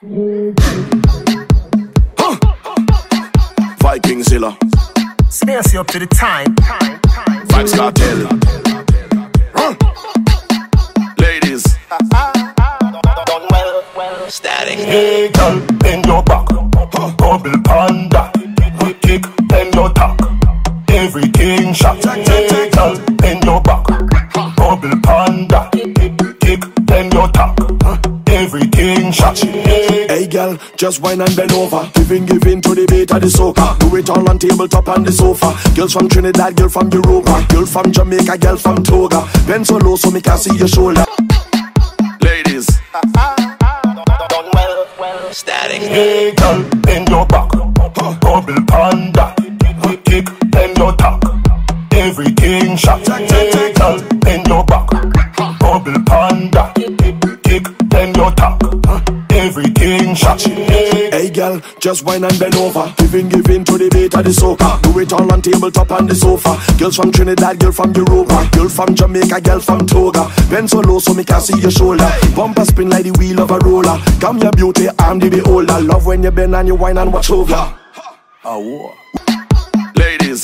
Vikingzilla. Space up to the time. Vybz Kartel. Ladies. Static. Hey girl, bend your back. Bubble panda. Kick, bend your tack. Everything shot. Hey girl, bend your back. Bubble panda. Kick, bend your tack. Everything shot. Hey girl, just whine and bend over. Giving to the beat of the soca. Do it all on tabletop on the sofa. Girls from Trinidad, girl from Europa, girl from Jamaica, girl from Toga. Bend so low so me can see your shoulder. Ladies. Static. Hey girl, bend your back. Bubble panda. Kick, bend your tack. Everything shot. Hey girl, bend your back. Bubble panda. Kick, bend your tack. Everything shot. Hey girl, just whine and bend over. Giving to the beat of the soca. Do it all on tabletop on the sofa. Girls from Trinidad, girl from Europa, girl from Jamaica, girl from Toga. Bend so low so me can see your shoulder. Bumper spin like the wheel of a roller. Come your beauty, I'm the beholder. Love when you bend and you whine and watch over. Ladies.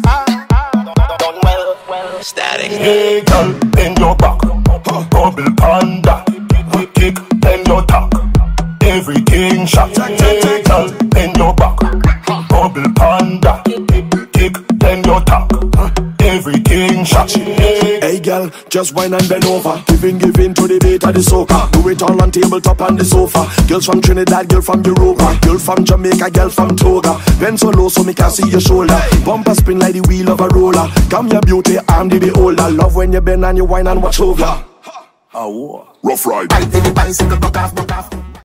Static. Hey girl, bend your back. Bubble panda. Kick, bend your tack. Everything shot. Hey girl, bend your back. Bubble panda. Kick, bend your tack. Everything shot. Hey girl, just whine and bend over. Giving to the beat of the soca. Do it all on tabletop on the sofa. Girls from Trinidad, girl from Europa, girl from Jamaica, girl from Toga. Bend so low so me can see your shoulder. Bumper spin like the wheel of a roller. Come your beauty, I'm the beholder. Love when you bend and you whine and watch over. Rough ride.